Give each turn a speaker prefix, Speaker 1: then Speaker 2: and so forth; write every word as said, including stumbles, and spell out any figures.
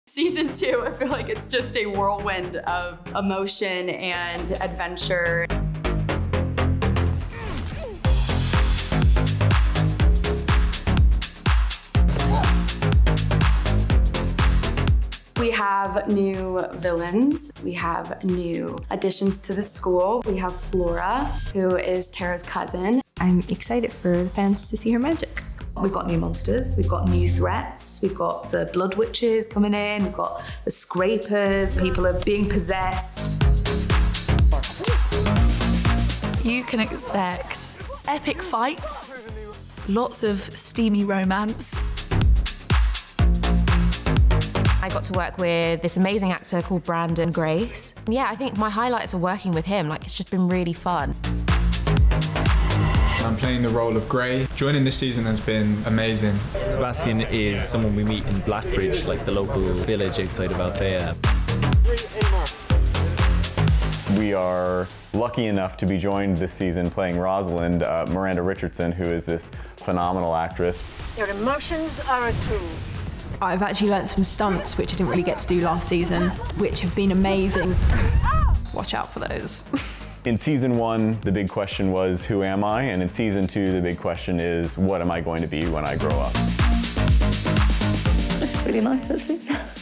Speaker 1: Season two, I feel like it's just a whirlwind of emotion and adventure. We have new villains. We have new additions to the school. We have Flora, who is Tara's cousin.
Speaker 2: I'm excited for the fans to see her magic. We've got new monsters, we've got new threats, we've got the blood witches coming in, we've got the scrapers, people are being possessed.
Speaker 3: You can expect epic fights, lots of steamy romance.
Speaker 4: I got to work with this amazing actor called Brandon Grace. And yeah, I think my highlights are working with him. Like, it's just been really fun.
Speaker 5: I'm playing the role of Gray. Joining this season has been amazing.
Speaker 6: Sebastian is someone we meet in Blackbridge, like the local village outside of Althea.
Speaker 7: We are lucky enough to be joined this season playing Rosalind, uh, Miranda Richardson, who is this phenomenal actress.
Speaker 8: Your emotions are a tool.
Speaker 2: I've actually learnt some stunts which I didn't really get to do last season, which have been amazing. Watch out for those.
Speaker 7: In season one, the big question was, who am I? And in season two, the big question is, what am I going to be when I grow up?
Speaker 9: It's pretty nice, actually.